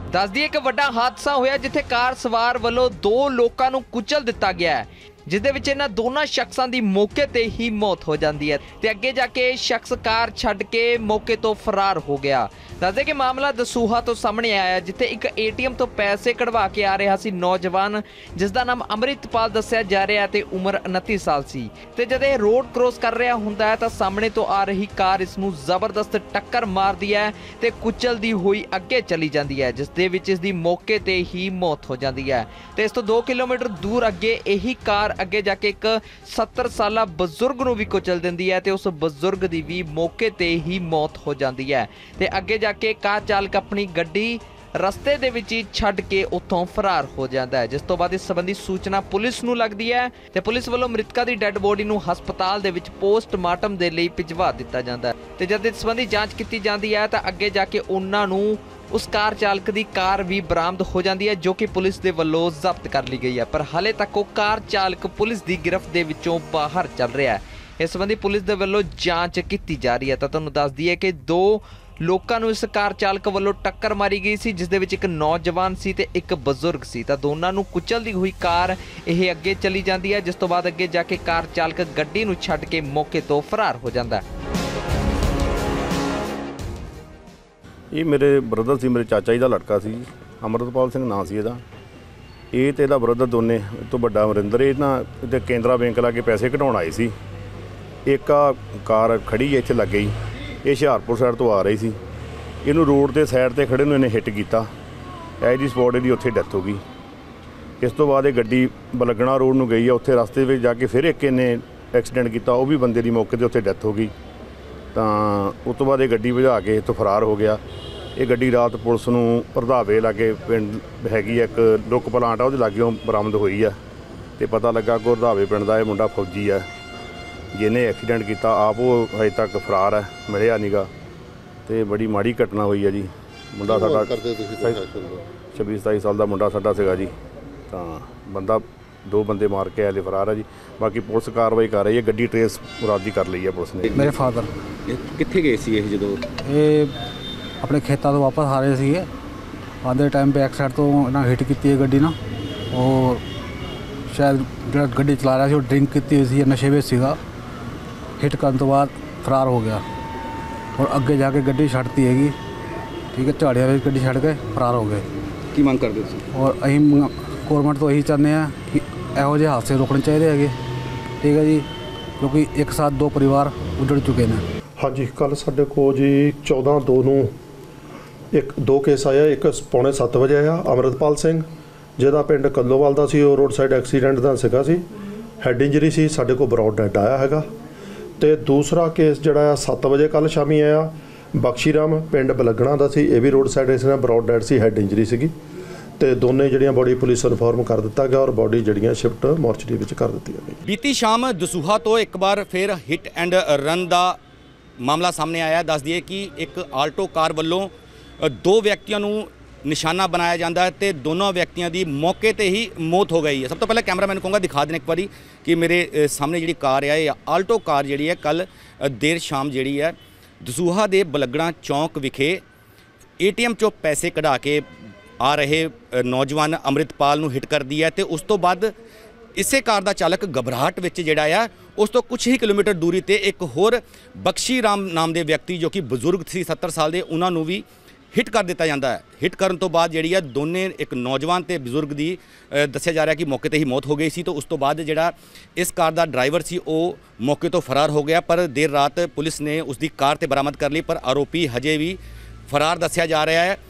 दस दिए कि वड्डा हादसा होया जिथे कार सवार वालों 2 लोगों को कुचल दिता गया है, जिसदे विच इन्हां दोनों शख्सां दी मौके ते ही मौत हो जाती है ते अगे जाके शख्स कार छड्ड के मौके तो फरार हो गया। दसदे कि मामला दसूहा तो सामने आया जिथे एक ATM तो पैसे कढ़वा के आ रहा सी नौजवान, जिसका नाम अमृतपाल दस्सिया जा रहा है ते उम्र 29 साल सी ते जद ये रोड क्रॉस कर रहा हुंदा है तो सामने तो आ रही कार इसनूं जबरदस्त टक्कर मारदी है ते कुचलदी हुई अगे चली जाती है, जिसदे विच इसदी मौके ते ही मौत हो जाती है। ते इस तो 2 किलोमीटर दूर अगे यही कार अगे जाके एक 70 साला बजुर्ग नूं भी कुचल दिंदी है ते उस बजुर्ग दी भी मौके ते ही मौत हो जाती है ते अगे जाके कार चालक अपनी गड्डी रस्ते दे विच ही छड्ड के उत्थों फरार हो जाता है, जिस तो बाद इस संबंधी सूचना पुलिस नूं लगदी है ते पुलिस वालों मृतका दी डैड बॉडी नूं हस्पताल दे विच पोस्टमार्टम दे लई भिजवा दिता जाता है ते जद इस संबंधी जांच कीती जाती है तो अगे जाके उन्हां नूं उस कार चालक की कार भी बरामद हो जाती है जो कि पुलिस के वालों जब्त कर ली गई है, पर हाले तक वो कार चालक पुलिस की गिरफ्त के विचों बाहर चल रहा है। इस संबंधी पुलिस के वालों जांच की जा रही है। तो तुहानूं दस दईए कि 2 लोगों नूं इस कार चालक वालों टक्कर मारी गई सी, जिस दे विच एक नौजवान सी ते एक बजुर्ग सी। तो दोनों नूं कुचलदी हुई कार यह अगे चली जाती है, जिस तो बाद अगे जाके कार चालक गड्डी नूं छड्ड के मौके तो फरार हो जाता है। ये मेरे ब्रदर सी, मेरे चाचा जी का लड़का सी, अमृतपाल सिंह नाम सी ਇਹਦਾ। ਇਹ ਤੇ ਇਹਦਾ ਬ੍ਰਦਰ ਦੋਨੇ ਤੋਂ ਵੱਡਾ ਅਮਰਿੰਦਰ, ਇਹ ਨਾ ਤੇ ਕੇਂਦਰਾ ਬੈਂਕ ਲਾ ਕੇ ਪੈਸੇ ਕਢਾਉਣ ਆਏ ਸੀ। ਇੱਕ ਆ ਕਾਰ ਖੜੀ ਇੱਥੇ ਲੱਗ ਗਈ, ਇਹ ਹੁਸ਼ਿਆਰਪੁਰ ਸਾਈਡ ਤੋਂ ਆ ਰਹੀ ਸੀ, ਇਹਨੂੰ ਰੋਡ ਦੇ ਸਾਈਡ ਤੇ ਖੜੇ ਨੂੰ ਇਹਨੇ ਹਿੱਟ ਕੀਤਾ, ਐਜ ਦੀ ਸਪੌਟ ਇਹਦੀ ਉੱਥੇ ਡੈਥ ਹੋ ਗਈ। ਇਸ ਤੋਂ ਬਾਅਦ ਇਹ ਗੱਡੀ ਬਲਗਣਾ ਰੋਡ ਨੂੰ ਗਈ ਆ, ਉੱਥੇ ਰਸਤੇ ਵਿੱਚ ਜਾ ਕੇ ਫਿਰ ਇੱਕ ਇਹਨੇ ਐਕਸੀਡੈਂਟ ਕੀਤਾ, ਉਹ ਵੀ ਬੰਦੇ ਦੀ ਮੌਕੇ 'ਤੇ ਉੱਥੇ ਡੈਥ ਹੋ ਗਈ। ਤਾਂ ਉਸ ਤੋਂ ਬਾਅਦ ਇਹ ਗੱਡੀ ਭਜਾ ਕੇ ਇੱਥੋਂ ਫਰਾਰ ਹੋ ਗਿਆ। ਇਹ ਗੱਡੀ ਰਾਤ ਪੁਲਿਸ ਨੂੰ ਰੰਧਾਵੇ ਲਾਗੇ ਪਿੰਡ ਹੈਗੀ ਇੱਕ ਲੁੱਕ ਪਲਾਂਟ ਆ, ਉਹਦੇ ਲਾਗਿਓਂ ਬਰਾਮਦ ਹੋਈ ਆ ਅਤੇ ਪਤਾ ਲੱਗਾ ਕਿ ਰੰਧਾਵੇ ਪਿੰਡ ਦਾ ਇਹ ਮੁੰਡਾ ਫੌਜੀ ਆ, ਜਿਹਨੇ ਐਕਸੀਡੈਂਟ ਕੀਤਾ। ਆਪ ਉਹ ਹਜੇ ਤੱਕ ਫਰਾਰ ਹੈ, ਮਿਲਿਆ ਨੀਗਾ ਅਤੇ ਬੜੀ ਮਾੜੀ ਘਟਨਾ ਹੋਈ ਆ ਜੀ। ਮੁੰਡਾ ਸਾਡਾ 26-27 ਸਾਲ ਦਾ ਮੁੰਡਾ ਸਾਡਾ ਸੀਗਾ ਜੀ। ਤਾਂ ਬੰਦਾ 2 ਬੰਦੇ ਮਾਰ ਕੇ ਆਲੇ ਫਰਾਰ ਆ ਜੀ। ਬਾਕੀ ਪੁਲਿਸ ਕਾਰਵਾਈ ਕਰ ਰਹੀ ਹੈ, ਗੱਡੀ ਟਰੇਸ ਮੁਰਾਦੀ ਕਰ ਲਈ ਹੈ ਪੁਲਿਸ ਨੇ। ਮੇਰੇ ਫਾਦਰ ਕਿੱਥੇ ਗਏ ਸੀ ਇਹ ਜਦੋਂ? ਇਹ ਆਪਣੇ ਖੇਤਾਂ ਤੋਂ ਵਾਪਸ ਆ ਰਹੇ ਸੀਗੇ, ਆਉਂਦੇ ਟਾਈਮ ਬੈਕ ਸਾਈਡ ਤੋਂ ਇਹਨਾਂ ਹਿੱਟ ਕੀਤੀ ਹੈ ਗੱਡੀ ਨਾ। ਔਰ ਸ਼ਾਇਦ ਜਿਹੜਾ ਗੱਡੀ ਚਲਾ ਰਿਹਾ ਸੀ ਉਹ ਡਰਿੰਕ ਕੀਤੀ ਹੋਈ ਸੀ, ਨਸ਼ੇ ਵਿੱਚ ਸੀਗਾ। ਹਿੱਟ ਕਰਨ ਤੋਂ ਬਾਅਦ ਫਰਾਰ ਹੋ ਗਿਆ ਔਰ ਅੱਗੇ ਜਾ ਕੇ ਗੱਡੀ ਛੱਡਤੀ ਹੈਗੀ, ਠੀਕ ਹੈ, ਝਾੜੀਆਂ ਵਿੱਚ ਗੱਡੀ ਛੱਡ ਕੇ ਫਰਾਰ ਹੋ ਗਏ। ਕੀ ਮੰਗ ਕਰਦੇ ਸੀ? ਔਰ ਅਸੀਂ ਗੌਰਮੈਂਟ ਤੋਂ ਇਹੀ ਚਾਹੁੰਦੇ ਹਾਂ ਕਿ ਇਹੋ ਜਿਹੇ ਹਾਦਸੇ ਰੋਕਣੇ ਚਾਹੀਦੇ ਹੈਗੇ, ਠੀਕ ਹੈ ਜੀ, ਕਿਉਂਕਿ ਇੱਕ ਸਾਥ 2 ਪਰਿਵਾਰ ਉੱਜੜ ਚੁੱਕੇ ਨੇ। ਹਾਂਜੀ, ਕੱਲ੍ਹ ਸਾਡੇ ਕੋਲ ਜੀ 14/2 ਨੂੰ 2 ਕੇਸ ਆਇਆ। ਇੱਕ 6:45 ਵਜੇ ਆਇਆ, ਅਮਰਿਤਪਾਲ ਸਿੰਘ ਜਿਹਦਾ ਪਿੰਡ ਕੱਲੋਵਾਲ ਦਾ ਸੀ, ਉਹ ਰੋਡ ਸਾਈਡ ਐਕਸੀਡੈਂਟ ਦਾ ਸੀਗਾ ਸੀ, ਹੈਡ ਇੰਜਰੀ ਸੀ, ਸਾਡੇ ਕੋਲ ਬਰੌਡ ਡੈਡ ਆਇਆ ਹੈਗਾ। ਅਤੇ ਦੂਸਰਾ ਕੇਸ ਜਿਹੜਾ ਆ 7 ਵਜੇ ਕੱਲ੍ਹ ਸ਼ਾਮੀ ਆਇਆ, ਬਖਸ਼ੀਰਾਮ ਪਿੰਡ ਬਲਗਣਾ ਦਾ ਸੀ, ਇਹ ਵੀ ਰੋਡ ਸਾਈਡ ਇਸ ਨਾਲ ਬਰੌਡ ਡੈਡ ਸੀ, ਹੈਡ ਇੰਜਰੀ ਸੀਗੀ। ਤੇ ਦੋਨੇ ਜਿਹੜੀਆਂ ਬੋਡੀ ਪੁਲਿਸ ਨੂੰ ਇਨਫੋਰਮ ਕਰ ਦਿੱਤਾ ਗਿਆ ਔਰ ਬੋਡੀ ਜਿਹੜੀਆਂ ਸ਼ਿਫਟ ਮੋਰਚਰੀ ਵਿੱਚ ਕਰ ਦਿੱਤੀਆਂ ਗਈਆਂ। ਬੀਤੀ ਸ਼ਾਮ ਦਸੂਹਾ ਤੋਂ ਇੱਕ ਵਾਰ ਫਿਰ ਹਿੱਟ ਐਂਡ ਰਨ ਦਾ ਮਾਮਲਾ ਸਾਹਮਣੇ ਆਇਆ। ਦੱਸ ਦਈਏ ਕਿ ਇੱਕ ਆਲਟੋ ਕਾਰ ਵੱਲੋਂ 2 ਵਿਅਕਤੀਆਂ ਨੂੰ ਨਿਸ਼ਾਨਾ ਬਣਾਇਆ ਜਾਂਦਾ ਹੈ ਤੇ ਦੋਨੋਂ ਵਿਅਕਤੀਆਂ ਦੀ ਮੌਕੇ ਤੇ ਹੀ ਮੌਤ ਹੋ ਗਈ ਹੈ। ਸਭ ਤੋਂ ਪਹਿਲਾਂ ਕੈਮਰਾਮੈਨ ਕਹੂੰਗਾ ਦਿਖਾ ਦੇਣ ਇੱਕ ਵਾਰੀ ਕਿ ਮੇਰੇ ਸਾਹਮਣੇ ਜਿਹੜੀ ਕਾਰ ਹੈ, ਇਹ ਆਲਟੋ ਕਾਰ ਜਿਹੜੀ ਹੈ ਕੱਲ ਦੇਰ ਸ਼ਾਮ ਜਿਹੜੀ ਹੈ ਦਸੂਹਾ ਦੇ ਬਲਗਣਾ ਚੌਂਕ ਵਿਖੇ ATM 'ਚੋਂ ਪੈਸੇ ਕਢਾ ਕੇ ਆ ਰਹੇ ਨੌਜਵਾਨ ਅਮਰਿਤਪਾਲ ਨੂੰ ਹਿੱਟ ਕਰਦੀ ਹੈ ਤੇ ਉਸ ਤੋਂ ਬਾਅਦ ਇਸੇ ਕਾਰ ਦਾ ਚਾਲਕ ਘਬਰਾਹਟ ਵਿੱਚ ਜਿਹੜਾ ਆ ਉਸ ਤੋਂ ਕੁਝ ਹੀ ਕਿਲੋਮੀਟਰ ਦੂਰੀ ਤੇ ਇੱਕ ਹੋਰ ਬਖਸ਼ੀ ਰਾਮ ਨਾਮ ਦੇ ਵਿਅਕਤੀ ਜੋ ਕਿ ਬਜ਼ੁਰਗ ਸੀ 70 ਸਾਲ ਦੇ, ਉਹਨਾਂ ਨੂੰ ਵੀ ਹਿੱਟ ਕਰ ਦਿੱਤਾ ਜਾਂਦਾ ਹੈ। ਹਿੱਟ ਕਰਨ ਤੋਂ ਬਾਅਦ ਜਿਹੜੀ ਆ ਦੋਨੇ ਇੱਕ ਨੌਜਵਾਨ ਤੇ ਬਜ਼ੁਰਗ ਦੀ ਦੱਸਿਆ ਜਾ ਰਿਹਾ ਕਿ ਮੌਕੇ ਤੇ ਹੀ ਮੌਤ ਹੋ ਗਈ ਸੀ। ਤਾਂ ਉਸ ਤੋਂ ਬਾਅਦ ਜਿਹੜਾ ਇਸ ਕਾਰ ਦਾ ਡਰਾਈਵਰ ਸੀ ਉਹ ਮੌਕੇ ਤੋਂ ਫਰਾਰ ਹੋ ਗਿਆ, ਪਰ ਦੇਰ ਰਾਤ ਪੁਲਿਸ ਨੇ ਉਸ ਦੀ ਕਾਰ ਤੇ ਬਰਾਮਦ ਕਰ ਲਈ, ਪਰ ਆਰੋਪੀ ਹਜੇ ਵੀ ਫਰਾਰ ਦੱਸਿਆ ਜਾ ਰਿਹਾ ਹੈ।